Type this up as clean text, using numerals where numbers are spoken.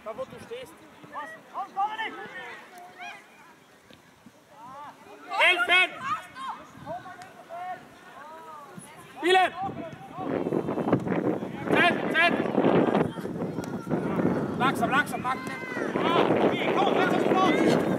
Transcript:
Da wo du stehst. Helfen! Spielen! Zeit! Langsam, langsam, langsam. Komm, lass uns raus!